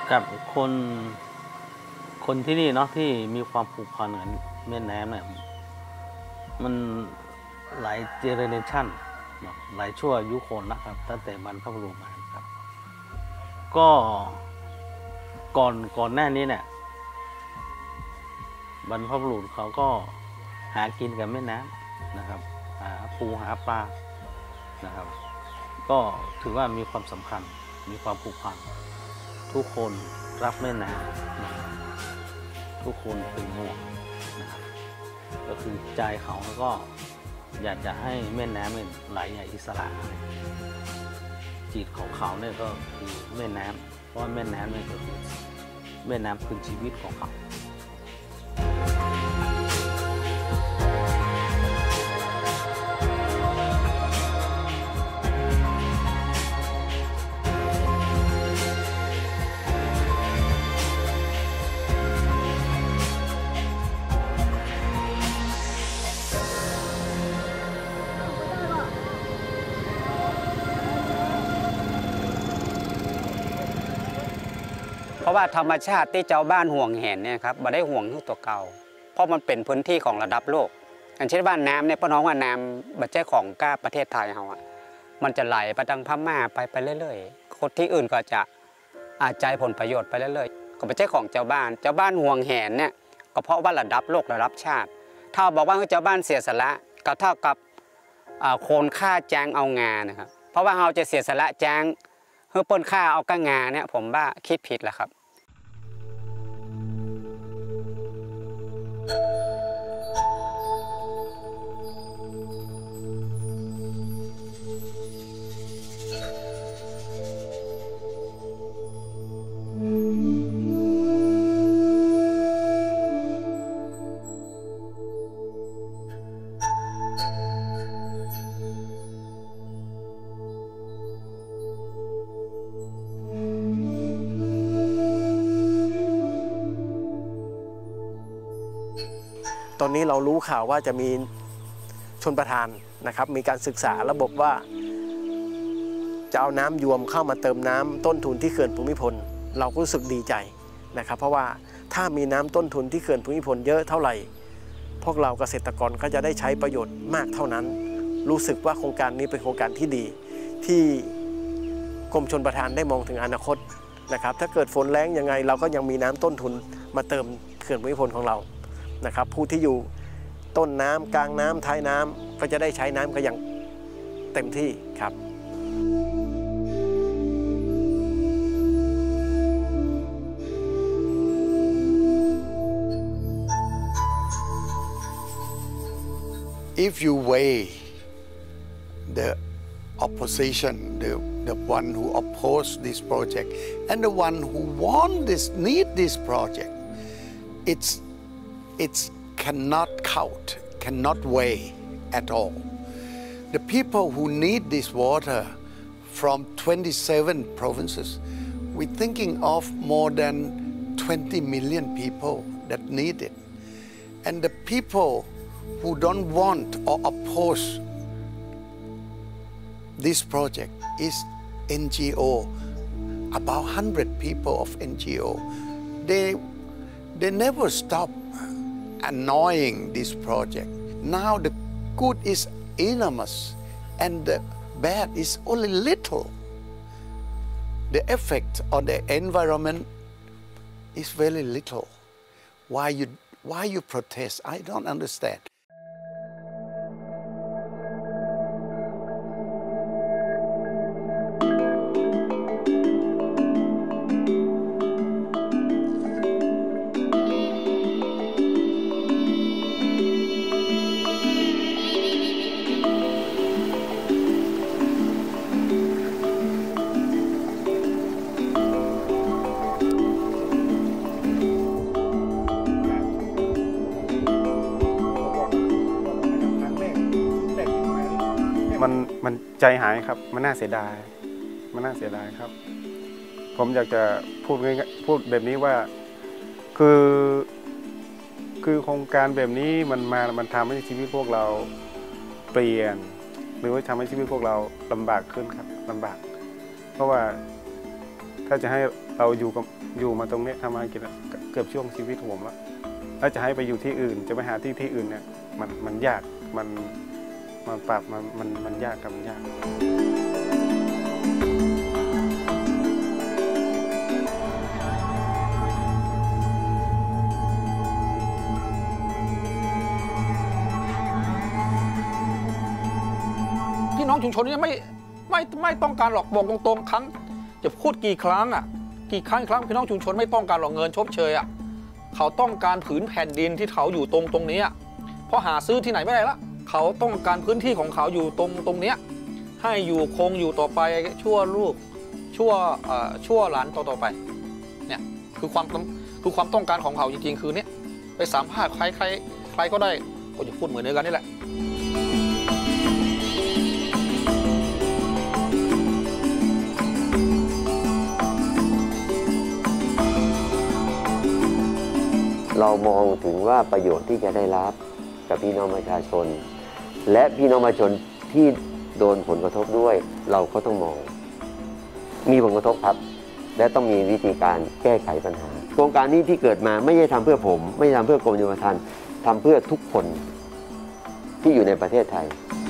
กับคนที่นี่เนาะที่มีความผูกพันกับแม่น้ำเนี่ยมันหลายเจเนอเรชันหลายชั่วอายุคนนะครับตั้งแต่บรรพบุรุษมาครับก็ก่อนหน้านี้เนี่ยบรรพบุรุษเขาก็หากินกับแม่น้ำนะครับหาปูหาปลานะครับก็ถือว่ามีความสำคัญมีความผูกพันทุกคนรักแม่น้ำนะครับทุกคนเป็นห่วงนะครับก็คือใจเขาแล้วก็อยากจะให้แม่น้ำเนี่ยไหลอย่างอิสระจิตของเขาเนี่ยก็คือแม่น้ำเพราะว่าแม่น้ำเนี่ยก็คือแม่น้ำคือชีวิตของเขาเพราะว่าธรรมชาติที่เจ้าบ้านห่วงเห็นเนี่ยครับไม่ได้ห่วงทุกตัวเก่าเพราะมันเป็นพื้นที่ของระดับโลกอย่างเช่นบ้านน้ำเนี่ยพี่น้องว่าน้ำบัจเจ้ของก้าประเทศไทยเราอ่ะมันจะไหลไปทางพม่าไปเรื่อยๆคนที่อื่นก็จะอาใจผลประโยชน์ไปเรื่อยๆก็บัจเจ้ของเจ้าบ้านห่วงเห็นเนี่ยก็เพราะว่าระดับโลกระดับชาติถ้าบอกว่าเจ้าบ้านเสียสละก็เท่ากับโคนฆ่าแจงเอางานะครับเพราะว่าเราจะเสียสละแจงเพื่อปนฆ่าเอาก้างาเนี่ยผมว่าคิดผิดแหละครับตอนนี้เรารู้ข่าวว่าจะมีชลประทานนะครับมีการศึกษาระบบว่าจะเอาน้ำยวมเข้ามาเติมน้ำต้นทุนที่เขื่อนภูมิพลเราก็รู้สึกดีใจนะครับเพราะว่าถ้ามีน้ำต้นทุนที่เขื่อนภูมิพลเยอะเท่าไหร่พวกเราเกษตรกรก็จะได้ใช้ประโยชน์มากเท่านั้นรู้สึกว่าโครงการนี้เป็นโครงการที่ดีที่กรมชลประทานได้มองถึงอนาคตนะครับถ้าเกิดฝนแล้งยังไงเราก็ยังมีน้ำต้นทุนมาเติมเขื่อนภูมิพลของเรานะครับผู้ที่อยู่ต้นน้ำกลางน้ำท้ายน้ำก็จะได้ใช้น้ำก็อย่างเต็มที่ครับ If you weigh the opposition, the one who opposed this project and the one who need this project, it's cannot count, cannot weigh at all. The people who need this water from 27 provinces, we're thinking of more than 20 million people that need it. And the people who don't want or oppose this project is NGO, about 100 people of NGO. They never stop annoying this project. Now the good is enormous and the bad is only little. The effect on the environment is very little. Why you protest? I don't understand. มันใจหายครับมันน่าเสียดายครับผมอยากจะพูดแบบนี้ว่าคือโครงการแบบนี้มันทำให้ชีวิตพวกเราเปลี่ยนหรือว่าทำให้ชีวิตพวกเราลำบากขึ้นครับลำบากเพราะว่าถ้าจะให้เราอยู่มาตรงนี้ทำมากินเกือบช่วงชีวิตผมแล้วจะให้ไปอยู่ที่อื่นจะไปหาที่อื่นเนี่ยมันยากมันปรับมันยากครับมันยากพี่น้องชุมชนเนี่ยไม่ต้องการหรอกบอกตรงๆครั้งจะพูดกี่ครั้งกี่ครั้งพี่น้องชุมชนไม่ต้องการหรอกเงินชดเชยเขาต้องการผืนแผ่นดินที่เขาอยู่ตรงนี้เพราะหาซื้อที่ไหนไม่ได้ละเขาต้องการพื้นที่ของเขาอยู่ตรงนี้ให้อยู่คงอยู่ต่อไปชั่วลูกชั่วหลานต่อไปเนี่ยคือความต้องการของเขาจริงๆคือเนี่ยไปสัมภาษณ์ใครก็ได้ก็จะพูดเหมือนเดียวกันนี่แหละเรามองถึงว่าประโยชน์ที่จะได้รับกับพี่น้องประชาชนและพี่น้องประชาชนที่โดนผลกระทบด้วยเราก็ต้องมองมีผลกระทบครับและต้องมีวิธีการแก้ไขปัญหาโครงการนี้ที่เกิดมาไม่ใช่ทำเพื่อผมไม่ใช่ทำเพื่อกรมชลประทานทำเพื่อทุกคนที่อยู่ในประเทศไทย